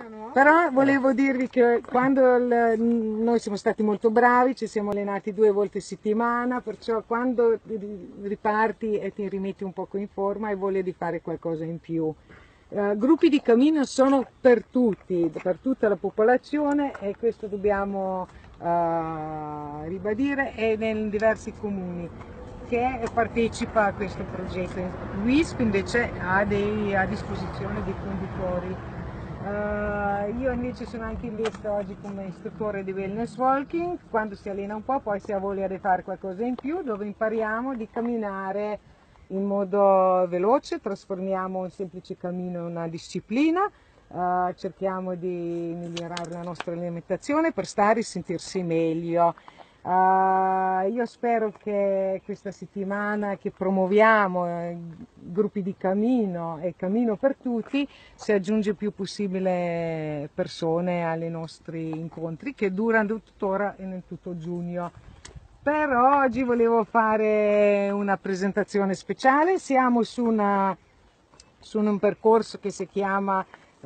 Però volevo dirvi che quando noi siamo stati molto bravi, ci siamo allenati 2 volte a settimana, perciò quando riparti e ti rimetti un poco in forma hai voglia di fare qualcosa in più. Gruppi di cammino sono per tutti, per tutta la popolazione, e questo dobbiamo ribadire, e in diversi comuni che partecipa a questo progetto. WISP invece ha a disposizione dei conduttori. Io invece sono anche in lista oggi come istruttore di wellness walking. Quando si allena un po', poi si ha voglia di fare qualcosa in più, dove impariamo di camminare in modo veloce, trasformiamo un semplice cammino in una disciplina, cerchiamo di migliorare la nostra alimentazione per stare e sentirsi meglio. Io spero che questa settimana che promuoviamo gruppi di cammino e cammino per tutti, si aggiunge più possibile persone ai nostri incontri che durano tuttora e in tutto giugno. Per oggi volevo fare una presentazione speciale. Siamo su un percorso che si chiama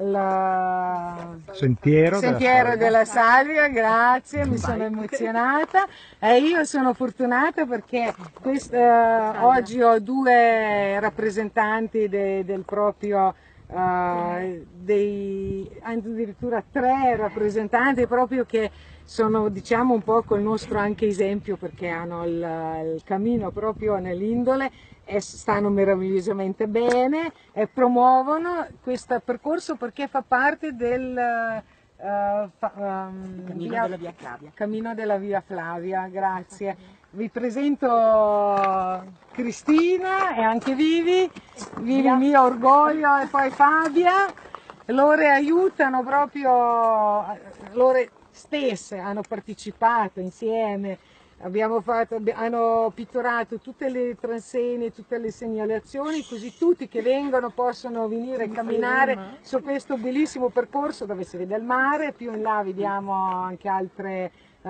Sentiero della Salvia, grazie, mi sono emozionata, e io sono fortunata perché oggi ho 2 rappresentanti del proprio, addirittura 3 rappresentanti proprio che sono, diciamo, un po' col nostro anche esempio, perché hanno il cammino proprio nell'indole e stanno meravigliosamente bene e promuovono questo percorso perché fa parte del Cammino della Via Flavia. Grazie. Vi presento Cristina e anche Vivi, il mio orgoglio, e poi Fabia. Loro aiutano proprio, loro stesse hanno partecipato insieme. Hanno pitturato tutte le transenne, tutte le segnalazioni, così tutti che vengono possono venire a camminare su questo bellissimo percorso dove si vede il mare. Più in là vediamo anche altre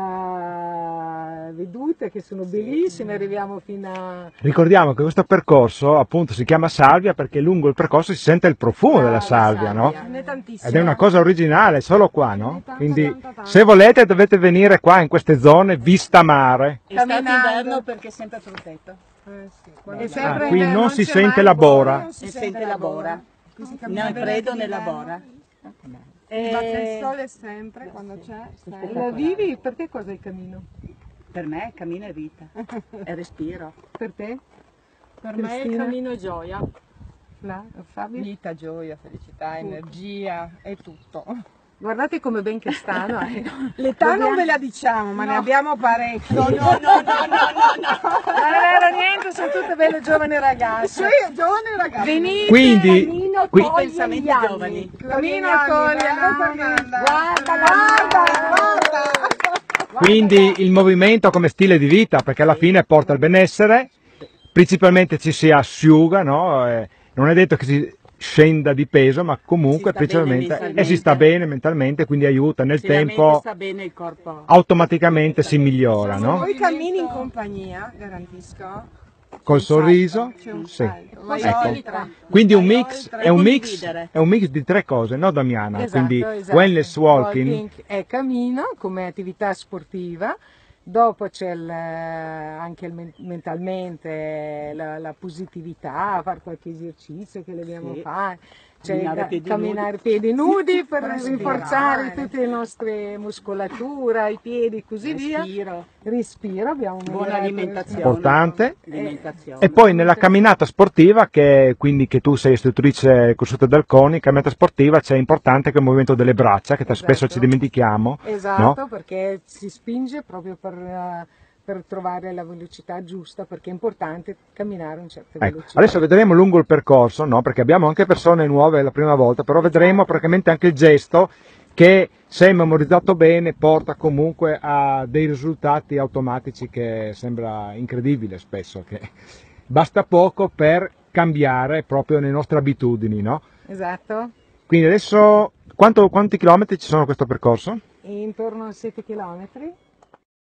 vedute che sono bellissime, arriviamo fino a... Ricordiamo che questo percorso appunto si chiama salvia perché lungo il percorso si sente il profumo della salvia, no? Ed è una cosa originale, solo qua, no? Quindi se volete dovete venire qua in queste zone vista mare. Inverno perché è sempre protetto. Qui non si sente la bora. Non si sente la bora, né il freddo né la bora. Il sole sempre, quando c'è. La vivi? Per te cosa è il cammino? Per me cammino è vita, è respiro. Per te? Per me il cammino è gioia. Fabio? Vita, gioia, felicità, energia, è tutto. Guardate come ben che stanno. L'età non ve la diciamo, ma ne abbiamo parecchi. No. Non era niente, sono tutte belle giovani ragazze. Sì, giovani ragazzi. Venite, Quindi, Pensamenti giovani. cammino toglie. Guarda. quindi il movimento come stile di vita, perché alla fine porta al benessere, principalmente ci si asciuga, no? Non è detto che si scenda di peso, ma comunque principalmente si sta bene mentalmente, quindi aiuta nel tempo, sta bene il corpo. automaticamente si migliora, no? Poi cammini in compagnia, garantisco. Col sorriso, C'è un sì. salto. Ecco. Quindi è un mix di 3 cose, no Damiana? Quindi wellness walking è cammino come attività sportiva. Dopo c'è anche mentalmente la positività, fare qualche esercizio che dobbiamo fare, camminare piedi nudi per rinforzare tutte le nostre muscolature, i piedi e così via. Respiro, abbiamo Buona alimentazione. importante. E poi nella camminata sportiva, che tu sei istruttrice consulta dal CONI, camminata sportiva c'è importante che il movimento delle braccia, che spesso ci dimentichiamo. Esatto, no? Perché si spinge proprio per trovare la velocità giusta, perché è importante camminare a una certa velocità. Adesso vedremo lungo il percorso, no? Perché abbiamo anche persone nuove la prima volta, però vedremo praticamente anche il gesto che, se memorizzato bene, porta comunque a dei risultati automatici che sembra incredibile spesso, che basta poco per cambiare proprio le nostre abitudini, no? Esatto. Quindi adesso quanti chilometri ci sono questo percorso? Intorno a 7 chilometri.